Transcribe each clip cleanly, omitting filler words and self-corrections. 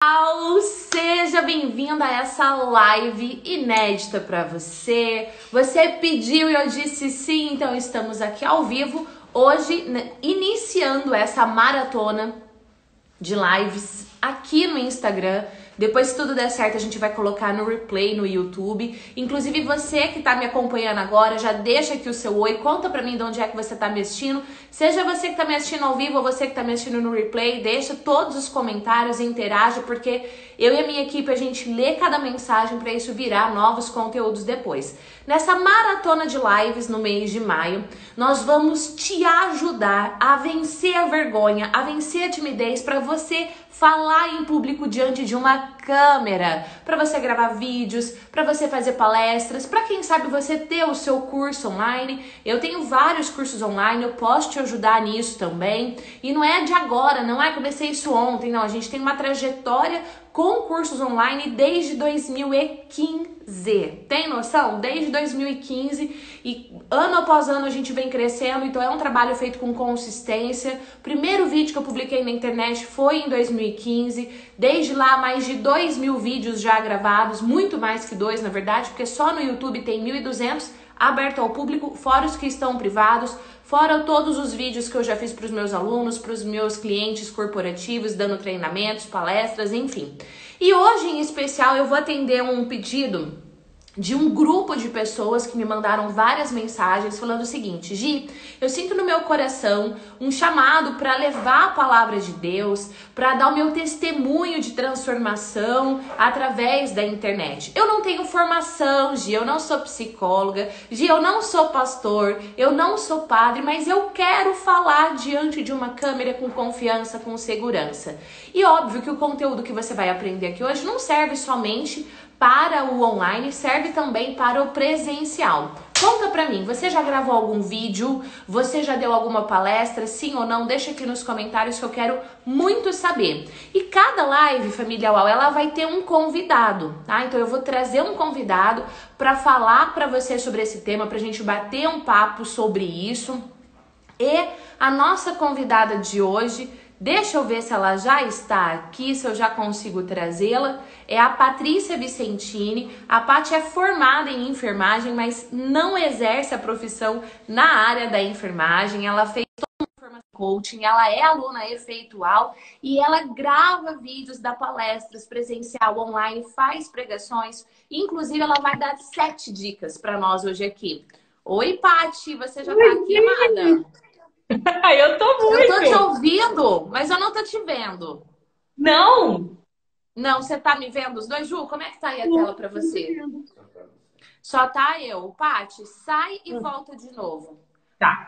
pessoal, seja bem-vindo a essa live inédita para você. Você pediu e eu disse sim, então estamos aqui ao vivo hoje, iniciando essa maratona de lives aqui no Instagram. Depois, se tudo der certo, a gente vai colocar no replay no YouTube. Inclusive, você que tá me acompanhando agora, já deixa aqui o seu oi, conta pra mim de onde é que você tá me assistindo. Seja você que tá me assistindo ao vivo ou você que tá me assistindo no replay, deixa todos os comentários e interaja, porque eu e a minha equipe, a gente lê cada mensagem pra isso virar novos conteúdos depois. Nessa maratona de lives no mês de maio, nós vamos te ajudar a vencer a vergonha, a vencer a timidez, pra você falar em público diante de uma câmera, para você gravar vídeos, para você fazer palestras, para quem sabe você ter o seu curso online. Eu tenho vários cursos online, eu posso te ajudar nisso também. E não é de agora, não é que eu comecei isso ontem, não. A gente tem uma trajetória com cursos online desde 2015. Tem noção? Desde 2015 e ano após ano a gente vem crescendo, então é um trabalho feito com consistência. O primeiro vídeo que eu publiquei na internet foi em 2015. Desde lá, mais de 2.000 vídeos já gravados, muito mais que 2 na verdade, porque só no YouTube tem 1.200 aberto ao público, fora os que estão privados, fora todos os vídeos que eu já fiz para os meus alunos, para os meus clientes corporativos, dando treinamentos, palestras, enfim. E hoje, em especial, eu vou atender um pedido de um grupo de pessoas que me mandaram várias mensagens falando o seguinte: Gi, eu sinto no meu coração um chamado para levar a palavra de Deus, para dar o meu testemunho de transformação através da internet. Eu não tenho formação, Gi, eu não sou psicóloga, Gi, eu não sou pastor, eu não sou padre, mas eu quero falar diante de uma câmera com confiança, com segurança. E óbvio que o conteúdo que você vai aprender aqui hoje não serve somente para o online, serve também para o presencial. Conta pra mim, você já gravou algum vídeo? Você já deu alguma palestra? Sim ou não? Deixa aqui nos comentários que eu quero muito saber. E cada live, família UAU, ela vai ter um convidado, tá? Então eu vou trazer um convidado para falar para você sobre esse tema, pra gente bater um papo sobre isso. E a nossa convidada de hoje, deixa eu ver se ela já está aqui, se eu já consigo trazê-la. É a Patrícia Vicentini. A Paty é formada em enfermagem, mas não exerce a profissão na área da enfermagem. Ela fez toda uma formação de coaching, ela é aluna efeitual e ela grava vídeos, dá palestras presencial, online, faz pregações. Inclusive, ela vai dar 7 dicas para nós hoje aqui. Oi, Paty, você já está aqui, amada? Eu tô muito. Eu tô te ouvindo, mas eu não tô te vendo. Não! Não, você tá me vendo os dois? Ju, como é que tá aí a tela pra você? Só tá eu. Paty, sai e volta de novo. Tá.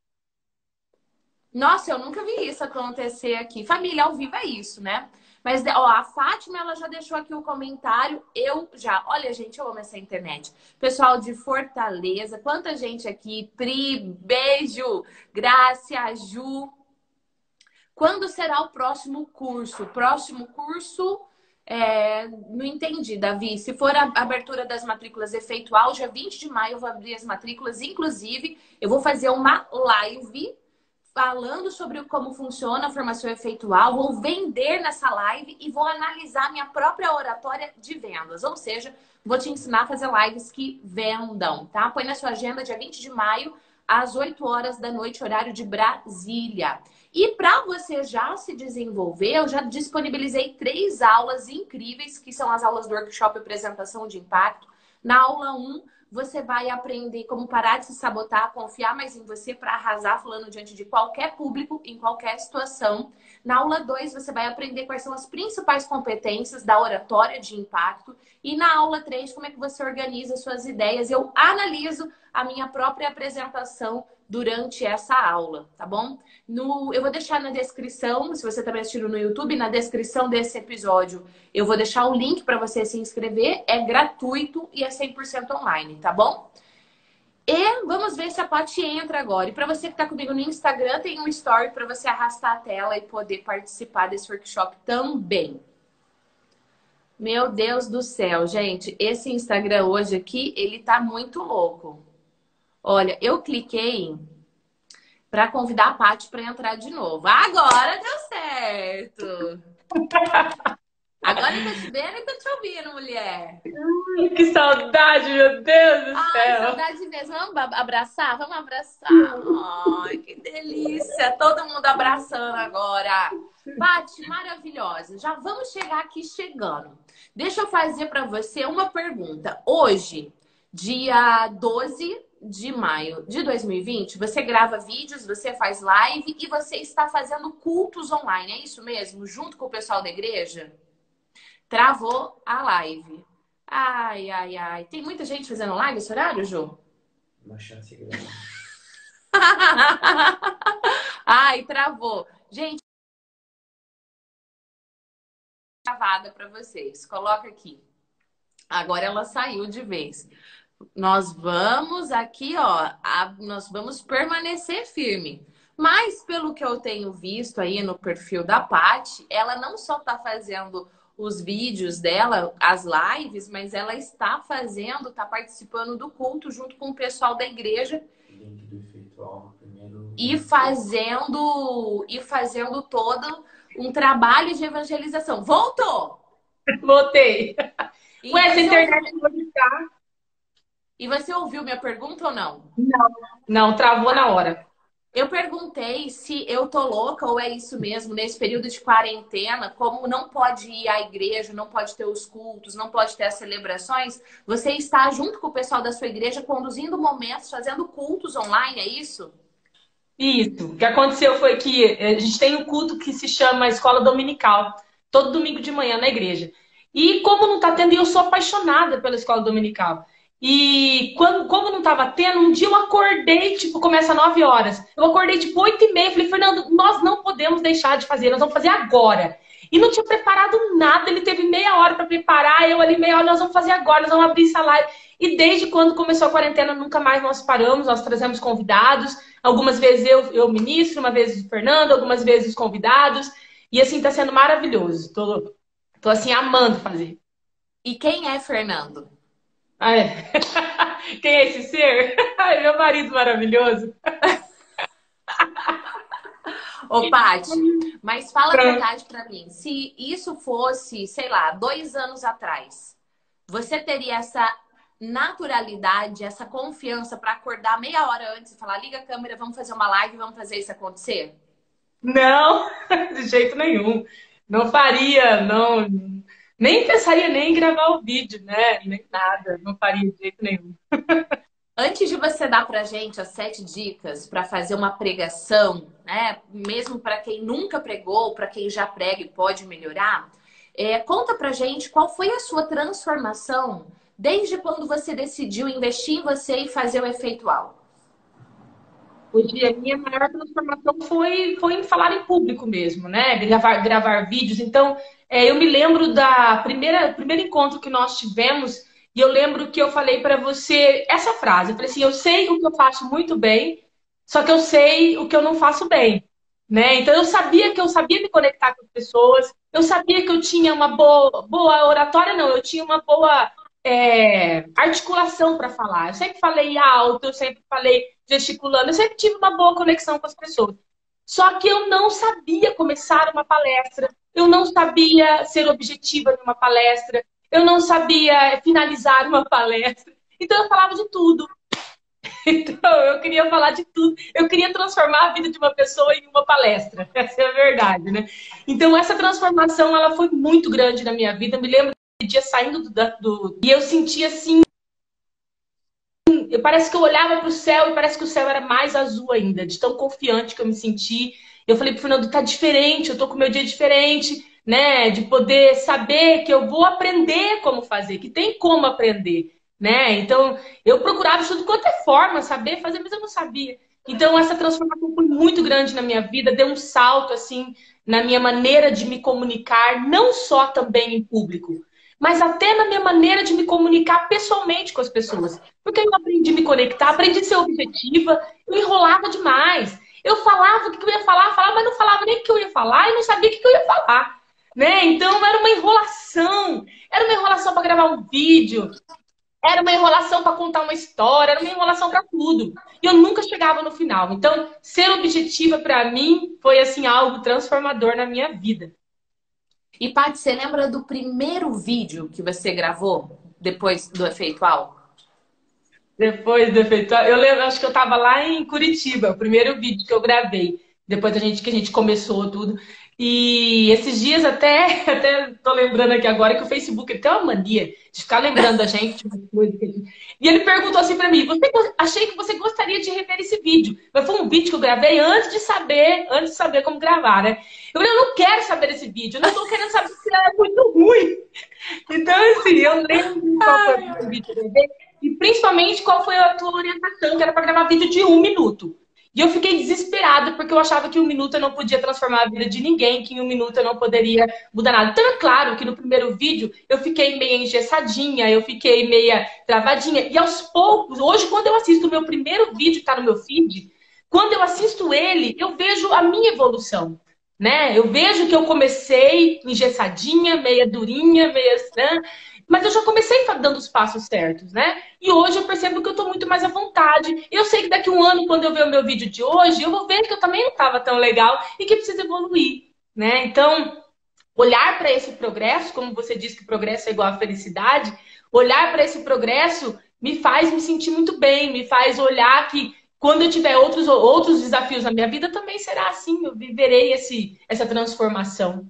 Nossa, eu nunca vi isso acontecer aqui. Família, ao vivo é isso, né? Mas, ó, a Fátima, ela já deixou aqui o comentário. Eu já. Olha, gente, eu amo essa internet. Pessoal de Fortaleza, quanta gente aqui. Pri, beijo. Grácia, Ju. Quando será o próximo curso? Próximo curso, não entendi, Davi. Se for a abertura das matrículas efeitual, dia 20 de maio eu vou abrir as matrículas. Inclusive, eu vou fazer uma live falando sobre como funciona a formação efeitual. Vou vender nessa live e vou analisar minha própria oratória de vendas. Ou seja, vou te ensinar a fazer lives que vendam, tá? Põe na sua agenda dia 20 de maio, às 8 horas da noite, horário de Brasília. E para você já se desenvolver, eu já disponibilizei 3 aulas incríveis, que são as aulas do workshop Apresentação de Impacto. Na aula 1, você vai aprender como parar de se sabotar, confiar mais em você para arrasar falando diante de qualquer público, em qualquer situação. Na aula 2, você vai aprender quais são as principais competências da oratória de impacto. E na aula 3, como é que você organiza suas ideias. Eu analiso a minha própria apresentação durante essa aula, tá bom? Eu vou deixar na descrição, se você está me assistindo no YouTube, na descrição desse episódio, eu vou deixar o link para você se inscrever. É gratuito e é 100% online, tá bom? E vamos ver se a Paty entra agora. E para você que está comigo no Instagram, tem um story para você arrastar a tela e poder participar desse workshop também. Meu Deus do céu, gente, esse Instagram hoje aqui, ele tá muito louco. Olha, eu cliquei para convidar a Paty para entrar de novo. Agora deu certo. Ai, tô te vendo e tô te ouvindo, mulher. Que saudade, meu Deus do Ai, céu. saudade mesmo. Vamos abraçar? Vamos abraçar. Ai, que delícia. Todo mundo abraçando agora. Paty, maravilhosa. Já vamos chegar aqui chegando. Deixa eu fazer para você uma pergunta. Hoje, dia 12 de maio de 2020, você grava vídeos, você faz live e você está fazendo cultos online. É isso mesmo? Junto com o pessoal da igreja? Travou a live. Ai, ai, ai. Tem muita gente fazendo live esse horário, Ju? Uma chance grande. Ai, travou. Gente, travada para vocês. Coloca aqui. Agora ela saiu de vez. Nós vamos aqui, ó, nós vamos permanecer firme. Mas pelo que eu tenho visto aí no perfil da Paty, ela não só está fazendo os vídeos dela, as lives, mas ela está fazendo, está participando do culto junto com o pessoal da igreja Link do efeitual primeiro. e fazendo todo um trabalho de evangelização. Voltou! Voltei. E Ué, essa você internet ouviu, não vai ficar. e você ouviu minha pergunta ou não? Não, travou na hora. Eu perguntei se eu tô louca ou é isso mesmo, nesse período de quarentena, como não pode ir à igreja, não pode ter os cultos, não pode ter as celebrações, você está junto com o pessoal da sua igreja conduzindo momentos, fazendo cultos online, é isso? Isso. O que aconteceu foi que a gente tem um culto que se chama Escola Dominical, todo domingo de manhã na igreja. E como não tá tendo, e eu sou apaixonada pela escola dominical. E como não tava tendo, um dia eu acordei, tipo, começa às 9 horas. Eu acordei, tipo, 8h30. Falei, Fernando, nós não podemos deixar de fazer, nós vamos fazer agora. E não tinha preparado nada, ele teve meia hora para preparar, eu ali meia hora, nós vamos fazer agora, nós vamos abrir essa live. E desde quando começou a quarentena, nunca mais nós paramos, nós trazemos convidados. Algumas vezes eu ministro, uma vez o Fernando, algumas vezes os convidados. E assim, tá sendo maravilhoso. Tô assim, amando fazer. E quem é Fernando? Ah, é. Quem é esse ser? Ai, meu marido maravilhoso. Ô, Paty, mas fala a Pronto. verdade pra mim. Se isso fosse, sei lá, 2 anos atrás, você teria essa naturalidade, essa confiança pra acordar meia hora antes e falar, liga a câmera, vamos fazer uma live, vamos fazer isso acontecer? Não, de jeito nenhum. Não faria, não. Nem pensaria nem em gravar o vídeo, né? Nem nada. Não faria de jeito nenhum. Antes de você dar pra gente as 7 dicas para fazer uma pregação, né? Mesmo para quem nunca pregou, para quem já prega e pode melhorar, conta pra gente qual foi a sua transformação desde quando você decidiu investir em você e fazer o efeitual. Hoje a minha maior transformação foi em falar em público mesmo, né? Gravar vídeos. Então, eu me lembro da primeiro encontro que nós tivemos e eu lembro que eu falei para você essa frase. Eu falei assim, eu sei o que eu faço muito bem, só que eu sei o que eu não faço bem, né? Então eu sabia que eu sabia me conectar com as pessoas, eu sabia que eu tinha uma boa oratória, não, eu tinha uma boa articulação para falar. Eu sempre falei alto, eu sempre falei gesticulando, eu sempre tive uma boa conexão com as pessoas. Só que eu não sabia começar uma palestra, eu não sabia ser objetiva numa palestra, eu não sabia finalizar uma palestra. Então eu falava de tudo. Então eu queria falar de tudo. Eu queria transformar a vida de uma pessoa em uma palestra. Essa é a verdade, né? Então essa transformação ela foi muito grande na minha vida. Eu me lembro de dia saindo e eu sentia assim, parece que eu olhava para o céu e parece que o céu era mais azul ainda, de tão confiante que eu me senti. Eu falei pro Fernando, tá diferente, eu tô com o meu dia diferente, né? De poder saber que eu vou aprender como fazer, que tem como aprender, né? Então, eu procurava de tudo quanto é forma, saber fazer, mas eu não sabia. Então, essa transformação foi muito grande na minha vida, deu um salto, assim, na minha maneira de me comunicar, não só também em público, mas até na minha maneira de me comunicar pessoalmente com as pessoas. Porque eu aprendi a me conectar, aprendi a ser objetiva, eu enrolava demais. Eu falava o que eu ia falar, falava, mas não falava nem o que eu ia falar e não sabia o que eu ia falar. Né? Então era uma enrolação. Era uma enrolação para gravar um vídeo, era uma enrolação para contar uma história, era uma enrolação para tudo. E eu nunca chegava no final. Então, ser objetiva para mim foi assim algo transformador na minha vida. E, Paty, você lembra do primeiro vídeo que você gravou depois do Efeito Álcool? Depois do efeito, eu lembro, acho que eu tava lá em Curitiba, o primeiro vídeo que eu gravei, depois que a gente começou tudo. E esses dias até tô lembrando aqui agora que o Facebook tem uma mania de ficar lembrando da gente de uma coisa E ele perguntou assim pra mim: achei que você gostaria de rever esse vídeo. Mas foi um vídeo que eu gravei antes de saber como gravar, né? Eu falei, eu não quero saber desse vídeo, eu não tô querendo saber se é muito ruim. Então, assim, eu lembro qual foi o primeiro vídeo que eu gravei. E principalmente qual foi a tua orientação, que era para gravar vídeo de 1 minuto. E eu fiquei desesperada, porque eu achava que 1 minuto eu não podia transformar a vida de ninguém, que em 1 minuto eu não poderia mudar nada. Então é claro que no primeiro vídeo eu fiquei meio engessadinha, eu fiquei meia travadinha. E aos poucos, hoje, quando eu assisto o meu primeiro vídeo que está no meu feed, quando eu assisto ele, eu vejo a minha evolução. Né? Eu vejo que eu comecei engessadinha, meia durinha, meia... Né? Mas eu já comecei dando os passos certos, né? E hoje eu percebo que eu tô muito mais à vontade. Eu sei que daqui a um ano, quando eu ver o meu vídeo de hoje, eu vou ver que eu também não estava tão legal e que precisa evoluir, né? Então, olhar para esse progresso, como você disse que progresso é igual a felicidade, olhar para esse progresso me faz me sentir muito bem, me faz olhar que quando eu tiver outros desafios na minha vida, também será assim, eu viverei essa transformação.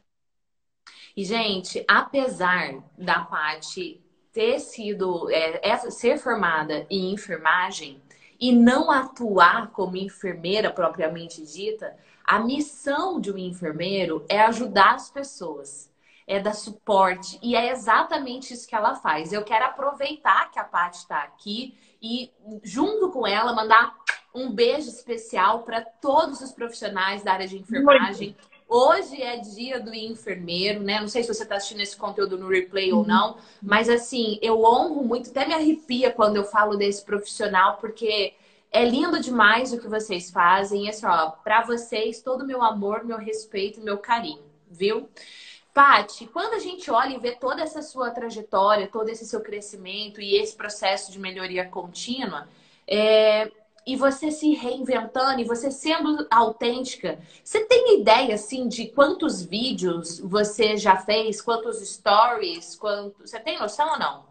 E, gente, apesar da Paty ter sido, ser formada em enfermagem e não atuar como enfermeira propriamente dita, a missão de um enfermeiro é ajudar as pessoas, é dar suporte, e é exatamente isso que ela faz. Eu quero aproveitar que a Paty está aqui e, junto com ela, mandar um beijo especial para todos os profissionais da área de enfermagem. Hoje é dia do enfermeiro, né? Não sei se você está assistindo esse conteúdo no replay ou não, mas assim, eu honro muito, até me arrepia quando eu falo desse profissional, porque é lindo demais o que vocês fazem. E assim, ó, para vocês, todo o meu amor, meu respeito, meu carinho, viu? Paty, quando a gente olha e vê toda essa sua trajetória, todo esse seu crescimento e esse processo de melhoria contínua, e você se reinventando e você sendo autêntica, você tem ideia, assim, de quantos vídeos você já fez, quantos stories, Você tem noção ou não?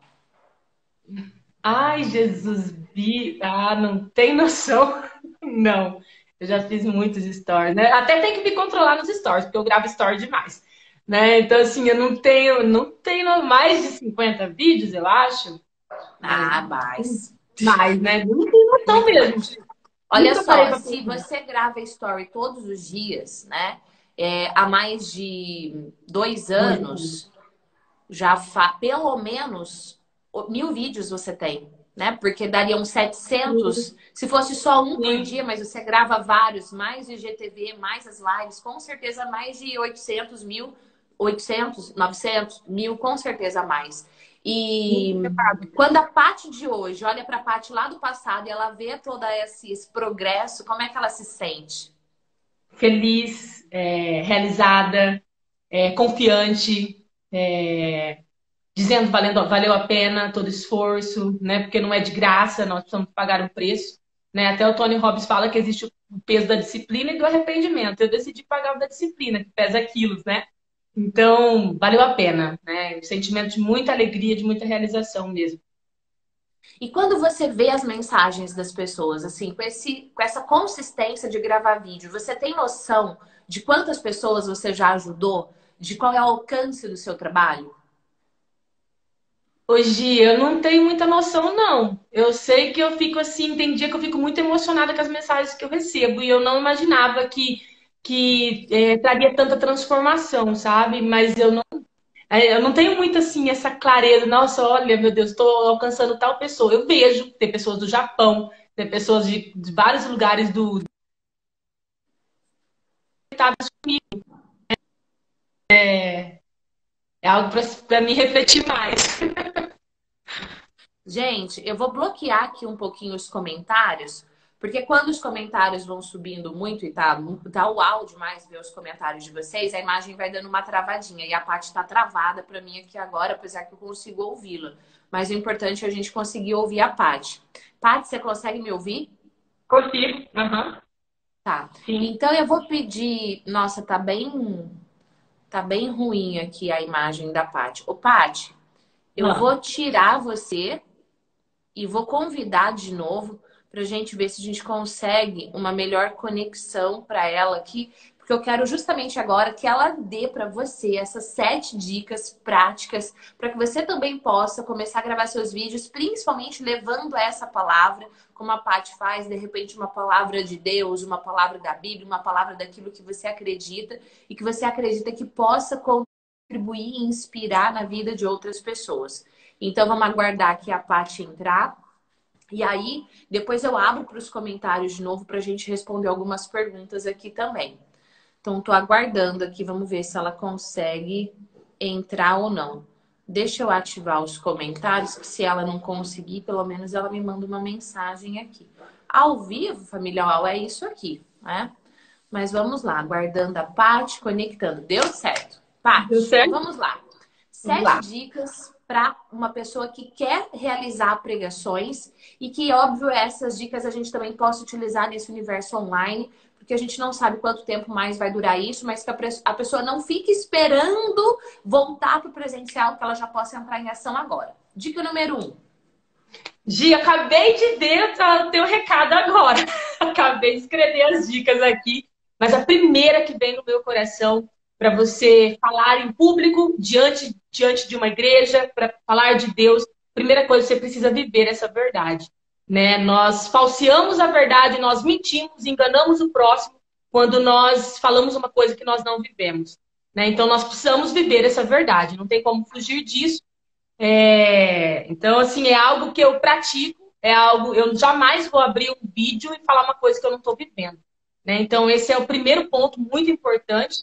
Ai, Jesus, não tem noção. Não. Eu já fiz muitos stories, né? Até tem que me controlar nos stories, porque eu gravo story demais, né? Então, assim, eu não tenho mais de 50 vídeos, eu acho. Ah, mais. Mais, né? Não tenho noção mesmo. Olha Nunca parei só, pra se pensar. você grava story todos os dias, né? Há mais de 2 anos, pelo menos 1.000 vídeos você tem, né? Porque daria uns 700, se fosse só um por Sim. dia, mas você grava vários, mais o IGTV, mais as lives, com certeza mais de 800 mil, 800, 900 mil, com certeza mais. E quando a Paty de hoje olha para a Paty lá do passado e ela vê todo esse progresso, como é que ela se sente? Feliz, realizada, confiante, dizendo valeu a pena todo esforço, né? Porque não é de graça, nós precisamos pagar um preço, né? Até o Tony Robbins fala que existe o peso da disciplina e do arrependimento. Eu decidi pagar o da disciplina, que pesa quilos, né? Então, valeu a pena, né? Um sentimento de muita alegria, de muita realização mesmo. E quando você vê as mensagens das pessoas, assim, com essa consistência de gravar vídeo, você tem noção de quantas pessoas você já ajudou? De qual é o alcance do seu trabalho? Hoje eu não tenho muita noção, não. Eu sei que eu fico assim, tem dia que eu fico muito emocionada com as mensagens que eu recebo e eu não imaginava que traria tanta transformação, sabe? Mas eu não tenho muito assim essa clareza. Nossa, olha, meu Deus, estou alcançando tal pessoa. Eu vejo, tem pessoas do Japão, tem pessoas de vários lugares do é algo para me refletir mais. Gente, eu vou bloquear aqui um pouquinho os comentários, porque quando os comentários vão subindo muito e tá o áudio mais ver os comentários de vocês, a imagem vai dando uma travadinha. E a parte tá travada para mim aqui agora, apesar que eu consigo ouvi-la. Mas o importante é a gente conseguir ouvir a Paty. Paty, você consegue me ouvir? Consigo. Aham. Tá. Sim. Então eu vou pedir. Nossa, tá bem. Tá bem ruim aqui a imagem da Paty. Ô, Paty, eu Ah, vou tirar você e vou convidar de novo para a gente ver se a gente consegue uma melhor conexão para ela aqui, porque eu quero justamente agora que ela dê para você essas 7 dicas práticas para que você também possa começar a gravar seus vídeos, principalmente levando essa palavra, como a Paty faz, de repente uma palavra de Deus, uma palavra da Bíblia, uma palavra daquilo que você acredita e que você acredita que possa contribuir e inspirar na vida de outras pessoas. Então vamos aguardar aqui a Paty entrar. E aí, depois eu abro para os comentários de novo para a gente responder algumas perguntas aqui também. Então, estou aguardando aqui, vamos ver se ela consegue entrar ou não. Deixa eu ativar os comentários, que se ela não conseguir, pelo menos ela me manda uma mensagem aqui. Ao vivo, família UAU, é isso aqui, né? Mas vamos lá, aguardando a Paty, conectando. Deu certo. Paty, deu certo? vamos lá. Vamos Sete lá. dicas para uma pessoa que quer realizar pregações e que, óbvio, essas dicas a gente também possa utilizar nesse universo online, porque a gente não sabe quanto tempo mais vai durar isso, mas que a pessoa não fique esperando voltar para o presencial, que ela já possa entrar em ação agora. Dica número 1. Gi, acabei de ver o teu recado agora. Acabei de escrever as dicas aqui, mas a primeira que vem no meu coração para você falar em público, diante de uma igreja, para falar de Deus, primeira coisa, você precisa viver essa verdade, né? Nós falseamos a verdade, nós mentimos, enganamos o próximo quando nós falamos uma coisa que nós não vivemos, né? Então, nós precisamos viver essa verdade, não tem como fugir disso. Então, assim, é algo que eu pratico, é algo, eu jamais vou abrir um vídeo e falar uma coisa que eu não estou vivendo, né? Então, esse é o primeiro ponto muito importante.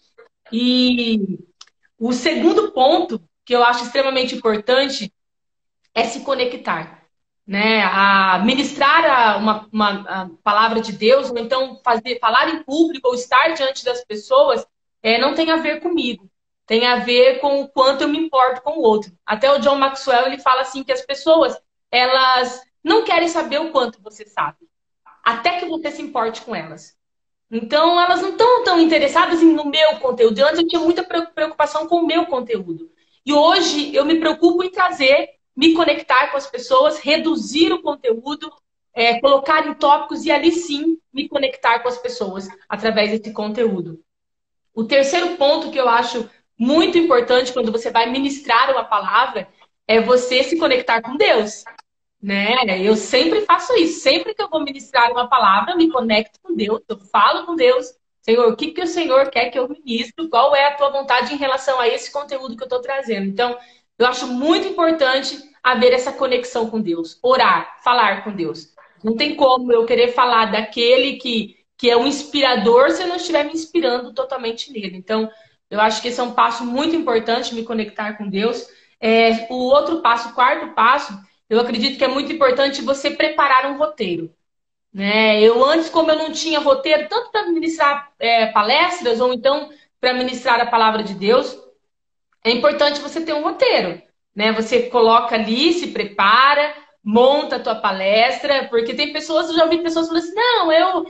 E o segundo ponto, que eu acho extremamente importante, é se conectar, né? A ministrar uma palavra de Deus, ou então falar em público, ou estar diante das pessoas, não tem a ver comigo. Tem a ver com o quanto eu me importo com o outro. Até o John Maxwell, ele fala assim que as pessoas, elas não querem saber o quanto você sabe, até que você se importe com elas. Então, elas não estão tão interessadas no meu conteúdo. Antes eu tinha muita preocupação com o meu conteúdo. E hoje eu me preocupo em trazer, me conectar com as pessoas, reduzir o conteúdo, colocar em tópicos e ali sim me conectar com as pessoas através desse conteúdo. O terceiro ponto que eu acho muito importante quando você vai ministrar uma palavra é você se conectar com Deus, né? Eu sempre faço isso. Sempre que eu vou ministrar uma palavra, eu me conecto com Deus, eu falo com Deus. Senhor, o que que o Senhor quer que eu ministre? Qual é a tua vontade em relação a esse conteúdo que eu estou trazendo? Então, eu acho muito importante haver essa conexão com Deus. Orar, falar com Deus. Não tem como eu querer falar daquele que é um inspirador se eu não estiver me inspirando totalmente nele. Então, eu acho que esse é um passo muito importante, me conectar com Deus. O outro passo, o quarto passo, eu acredito que é muito importante você preparar um roteiro, né? Eu antes, como eu não tinha roteiro, tanto para ministrar palestras ou então para ministrar a palavra de Deus, é importante você ter um roteiro, né? Você coloca ali, se prepara, monta a tua palestra, porque tem pessoas, eu já ouvi pessoas falando assim, não,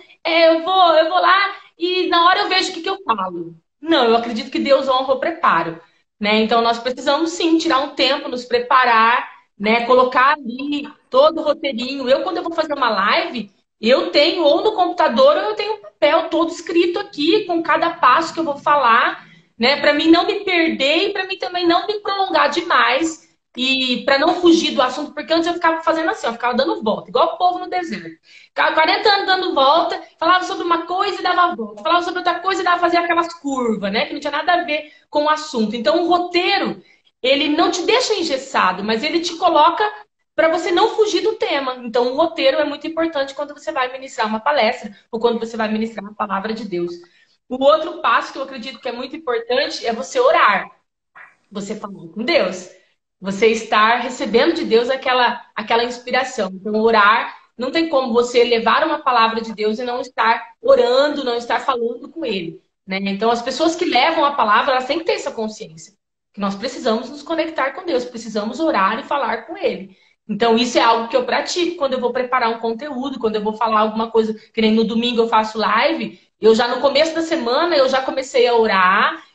eu vou lá e na hora eu vejo o que eu falo. Não, eu acredito que Deus honra o preparo, né? Então nós precisamos sim tirar um tempo, nos preparar, né? Colocar ali todo o roteirinho. Quando eu vou fazer uma live, eu tenho ou no computador ou eu tenho um papel todo escrito aqui com cada passo que eu vou falar, né? Para mim não me perder e para mim também não me prolongar demais e para não fugir do assunto, porque antes eu ficava fazendo assim, eu ficava dando volta, igual o povo no deserto. Ficava 40 anos dando volta, falava sobre uma coisa e dava volta, falava sobre outra coisa e dava fazer aquelas curvas, né? Que não tinha nada a ver com o assunto. Então o roteiro, ele não te deixa engessado, mas ele te coloca para você não fugir do tema. Então o roteiro é muito importante quando você vai ministrar uma palestra ou quando você vai ministrar uma palavra de Deus. O outro passo que eu acredito que é muito importante é você orar. Você falar com Deus. Você estar recebendo de Deus aquela inspiração. Então, orar, não tem como você levar uma palavra de Deus e não estar orando, não estar falando com Ele, né? Então, as pessoas que levam a palavra, elas têm que ter essa consciência. Que nós precisamos nos conectar com Deus, precisamos orar e falar com Ele. Então, isso é algo que eu pratico quando eu vou preparar um conteúdo, quando eu vou falar alguma coisa, que nem no domingo eu faço live, eu já no começo da semana, eu já comecei a orar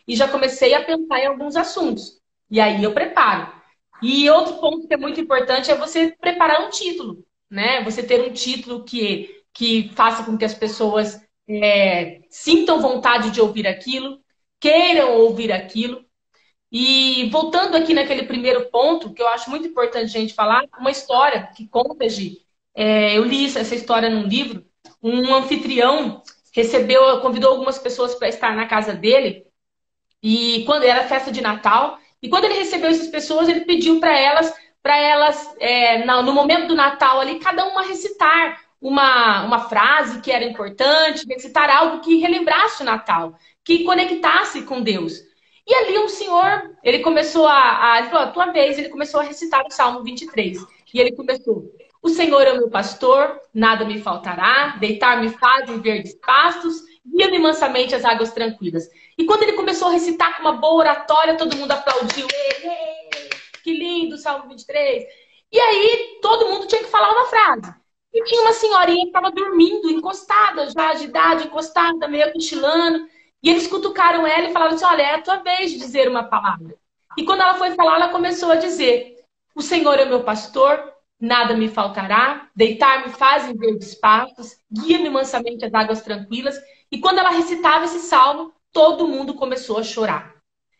e já comecei a pensar em alguns assuntos. E aí eu preparo. E outro ponto que é muito importante é você preparar um título, né? Você ter um título que faça com que as pessoas sintam vontade de ouvir aquilo, queiram ouvir aquilo. E voltando aqui naquele primeiro ponto, que eu acho muito importante a gente falar, uma história que conta, Gi, eu li essa história num livro, um anfitrião convidou algumas pessoas para estar na casa dele, e quando era festa de Natal, e quando ele recebeu essas pessoas, ele pediu para elas, no momento do Natal ali, cada uma recitar uma frase que era importante, recitar algo que relembrasse o Natal, que conectasse com Deus. E ali um senhor, ele começou ele falou, a tua vez, ele começou a recitar o Salmo 23. E ele começou, o Senhor é o meu pastor, nada me faltará, deitar-me faz em verdes pastos, guia-me mansamente às águas tranquilas. E quando ele começou a recitar com uma boa oratória, todo mundo aplaudiu ele. Que lindo, Salmo 23. E aí, todo mundo tinha que falar uma frase. E tinha uma senhorinha que estava dormindo, encostada, já de idade, encostada, meio cochilando. E eles cutucaram ela e falaram assim, olha, é a tua vez de dizer uma palavra. E quando ela foi falar, ela começou a dizer, o Senhor é o meu pastor, nada me faltará, deitar-me faz em verdes pastos, guia-me mansamente às águas tranquilas. E quando ela recitava esse salmo, todo mundo começou a chorar.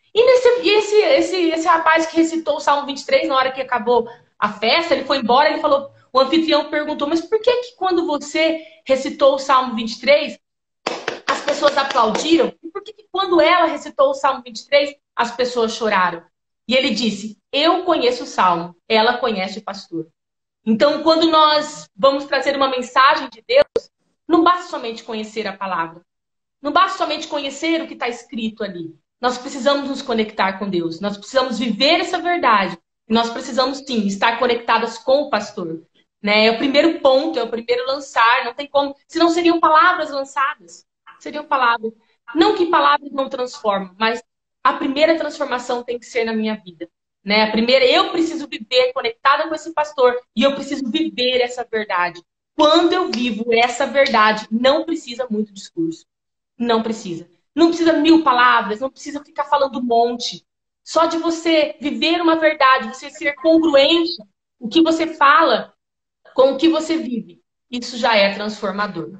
E esse rapaz que recitou o Salmo 23, na hora que acabou a festa, ele foi embora, ele falou, o anfitrião perguntou, mas por que quando você recitou o Salmo 23, as pessoas aplaudiram? E por que quando ela recitou o Salmo 23, as pessoas choraram? E ele disse, eu conheço o Salmo, ela conhece o pastor. Então, quando nós vamos trazer uma mensagem de Deus, não basta somente conhecer a palavra. Não basta somente conhecer o que está escrito ali. Nós precisamos nos conectar com Deus. Nós precisamos viver essa verdade. E nós precisamos, sim, estar conectadas com o pastor. Né? É o primeiro ponto, é o primeiro lançar. Não tem como. Senão seriam palavras lançadas. Seriam palavras. Não que palavras não transformam, mas a primeira transformação tem que ser na minha vida. Né? A primeira, eu preciso viver conectada com esse pastor. E eu preciso viver essa verdade. Quando eu vivo essa verdade, não precisa muito discurso. Não precisa. Não precisa 1000 palavras, não precisa ficar falando um monte. Só de você viver uma verdade, você ser congruente, o que você fala com o que você vive. Isso já é transformador.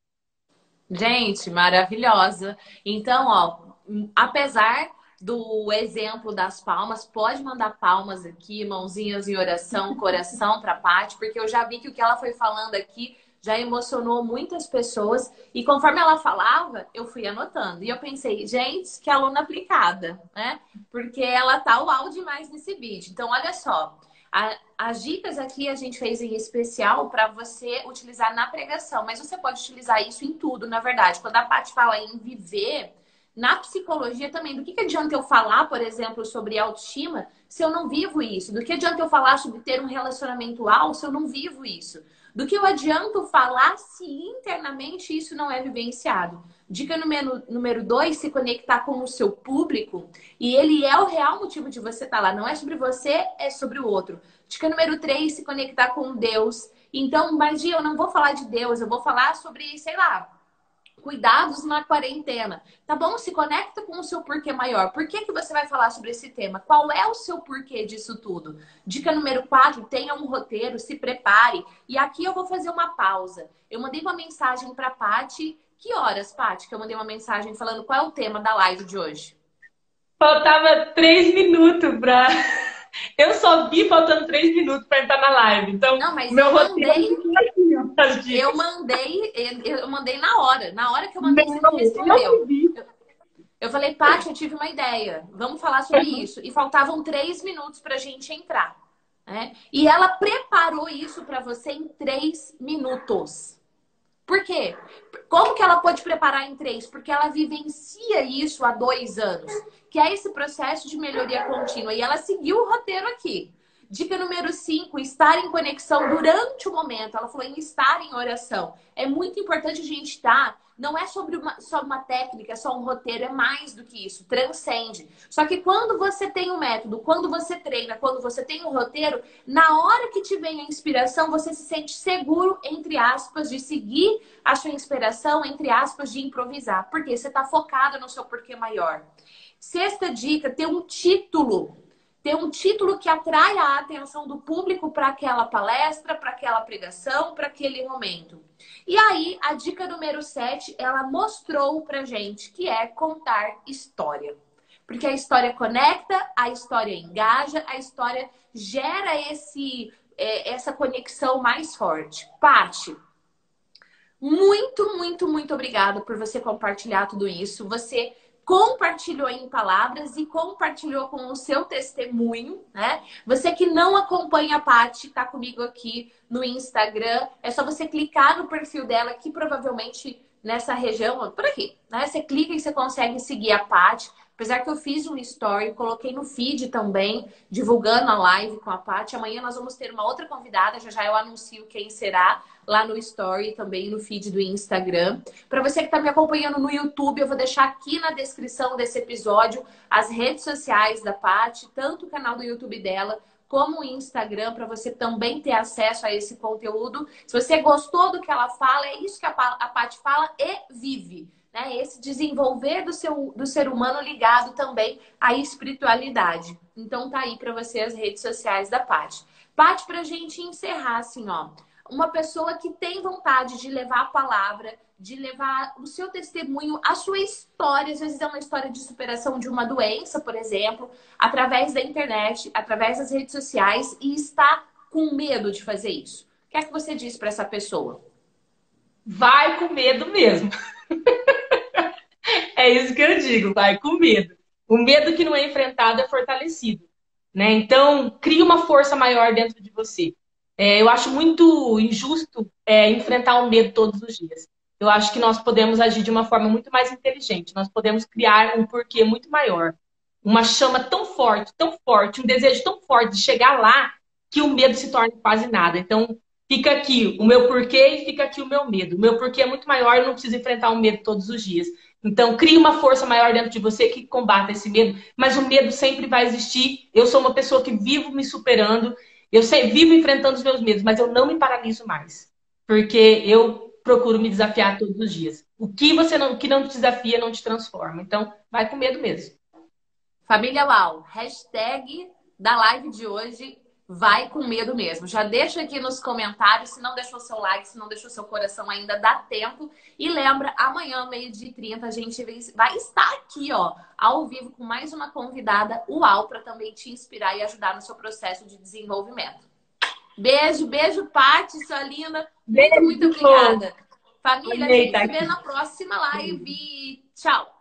Gente, maravilhosa. Então, ó, apesar do exemplo das palmas, pode mandar palmas aqui, mãozinhas em oração, coração para a Paty, porque eu já vi que o que ela foi falando aqui já emocionou muitas pessoas. E conforme ela falava, eu fui anotando. E eu pensei, gente, que aluna aplicada, né? Porque ela tá uau demais nesse vídeo. Então, olha só. As dicas aqui a gente fez em especial para você utilizar na pregação. Mas você pode utilizar isso em tudo, na verdade. Quando a Paty fala em viver, na psicologia também. Do que adianta eu falar, por exemplo, sobre autoestima se eu não vivo isso? Do que adianta eu falar sobre ter um relacionamento alto se eu não vivo isso? Do que eu adianto falar se internamente isso não é vivenciado? Dica número 2, se conectar com o seu público. E ele é o real motivo de você estar lá. Não é sobre você, é sobre o outro. Dica número 3, se conectar com Deus. Então, mas eu não vou falar de Deus, eu vou falar sobre, sei lá, cuidados na quarentena. Tá bom? Se conecta com o seu porquê maior. Por que você vai falar sobre esse tema? Qual é o seu porquê disso tudo? Dica número 4, tenha um roteiro, se prepare. E aqui eu vou fazer uma pausa. Eu mandei uma mensagem pra Paty. Que horas, Paty, que eu mandei uma mensagem falando qual é o tema da live de hoje? Faltava 3 minutos pra... Eu só vi faltando 3 minutos para entrar na live. Então, não, mas meu eu mandei na hora. Na hora que eu mandei, você me respondeu. Eu falei, Paty, eu tive uma ideia. Vamos falar sobre isso. E faltavam 3 minutos pra gente entrar. Né? E ela preparou isso para você em 3 minutos. Por quê? Como que ela pode preparar em 3? Porque ela vivencia isso há 2 anos. Que é esse processo de melhoria contínua. E ela seguiu o roteiro aqui. Dica número 5, estar em conexão durante o momento. Ela falou em estar em oração. É muito importante a gente estar. Não é só uma técnica, é só um roteiro, é mais do que isso, transcende. Só que quando você tem um método, quando você treina, quando você tem um roteiro, na hora que te vem a inspiração, você se sente seguro, entre aspas, de seguir a sua inspiração, entre aspas, de improvisar. Porque você está focado no seu porquê maior. Sexta dica, ter um título. Ter um título que atrai a atenção do público para aquela palestra, para aquela pregação, para aquele momento. E aí, a dica número 7, ela mostrou pra gente que é contar história. Porque a história conecta, a história engaja, a história gera essa conexão mais forte. Paty, muito, muito, muito obrigada por você compartilhar tudo isso. Você compartilhou em palavras e compartilhou com o seu testemunho, né? Você que não acompanha a Paty, tá comigo aqui no Instagram, é só você clicar no perfil dela, que provavelmente nessa região, por aqui, né? Você clica e você consegue seguir a Paty. Apesar que eu fiz um story, coloquei no feed também, divulgando a live com a Paty. Amanhã nós vamos ter uma outra convidada, já já eu anuncio quem será, lá no story também no feed do Instagram. Para você que está me acompanhando no YouTube, eu vou deixar aqui na descrição desse episódio as redes sociais da Paty, tanto o canal do YouTube dela, como o Instagram, para você também ter acesso a esse conteúdo. Se você gostou do que ela fala, é isso que a Paty fala e vive. Esse desenvolver do ser humano ligado também à espiritualidade. Então tá aí para você as redes sociais da Paty. Paty, pra gente encerrar assim, ó, uma pessoa que tem vontade de levar a palavra, de levar o seu testemunho, a sua história, às vezes é uma história de superação de uma doença, por exemplo, através da internet, através das redes sociais e está com medo de fazer isso. O que é que você diz para essa pessoa? Vai com medo mesmo. É isso que eu digo, vai com medo. O medo que não é enfrentado é fortalecido, né? Então, cria uma força maior dentro de você. Eu acho muito injusto enfrentar o medo todos os dias. Eu acho que nós podemos agir de uma forma muito mais inteligente. Nós podemos criar um porquê muito maior. Uma chama tão forte, um desejo tão forte de chegar lá, que o medo se torna quase nada. Então, fica aqui o meu porquê e fica aqui o meu medo. O meu porquê é muito maior, eu não preciso enfrentar o medo todos os dias. Então, crie uma força maior dentro de você que combata esse medo, mas o medo sempre vai existir. Eu sou uma pessoa que vivo me superando, vivo enfrentando os meus medos, mas eu não me paraliso mais, porque eu procuro me desafiar todos os dias. O que que não te desafia não te transforma. Então, vai com medo mesmo. Família Uau, hashtag da live de hoje, vai com medo mesmo. Já deixa aqui nos comentários, se não deixou seu like, se não deixou seu coração ainda, dá tempo. E lembra, amanhã, 12h30, a gente vai estar aqui, ó, ao vivo com mais uma convidada Uau, para também te inspirar e ajudar no seu processo de desenvolvimento. Beijo, beijo, Paty, sua linda. Muito, muito obrigada. Família, a gente se vê na próxima live. Tchau.